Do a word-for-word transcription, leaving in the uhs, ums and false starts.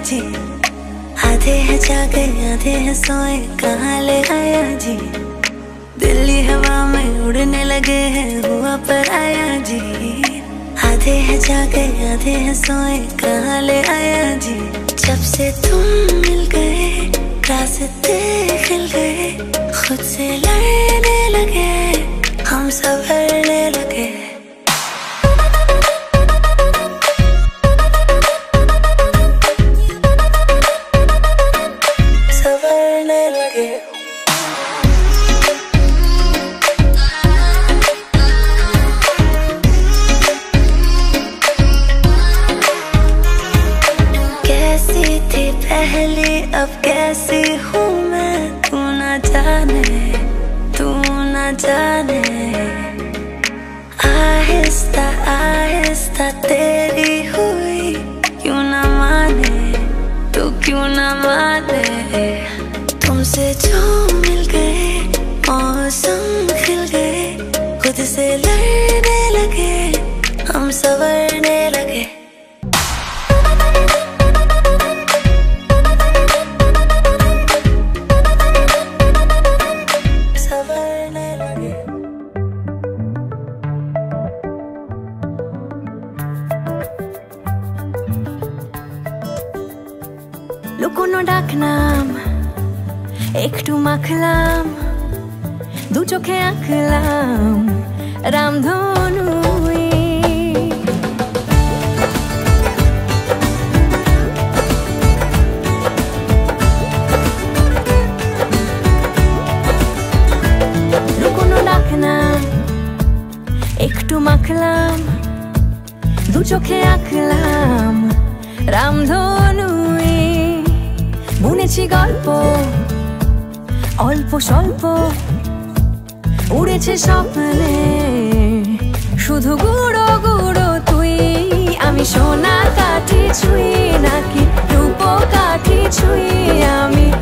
जी। आधे हैं जागे आधे हैं सोए, कहाँ ले आया जी। दिल्ली हवा में उड़ने लगे हैं, हुआ पर आया जी। आधे हैं जागे आधे हैं सोए, कहाँ ले आया जी। जब से तुम मिल गए रास्ते खिल गए, खुद से लड़ने लगे हम संभलने लगे। संभलने लगे। कैसी थी पहले अब कैसी हूँ मैं, तू ना जाने तू ना जाने। आहिस्ता आहिस्ता तेरी हुई, क्यों ना माने तू क्यों ना माने। तुमसे जो मिल गए मौसम खिल गए, खुद से लड़ने लगे हम संवरने लगे। লুকোনো ডাক নাম একটু মাখলাম, দু চোখে আঁকলাম রামধনু। লুকোনো ডাক নাম একটু মাখলাম, দু চোখে আঁকলাম রামধনু। বুনেছি গল্প অল্প স্বল্প, উড়েছে স্বপ্নে শুধু গুঁড়ো গুঁড়ো তুই। আমি সোনা কাঠি ছুঁই নাকি রূপ কাঠি ছুঁই, আমি